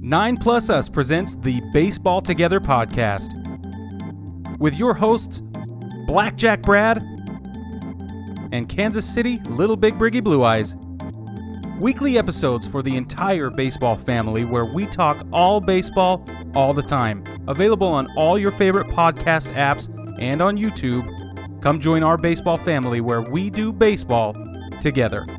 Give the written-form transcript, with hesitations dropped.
9 Plus Us presents the Baseball Together podcast with your hosts, Blackjack Brad and Kansas City Little Big Briggy Blue Eyes. Weekly episodes for the entire baseball family where we talk all baseball all the time. Available on all your favorite podcast apps and on YouTube. Come join our baseball family where we do baseball together.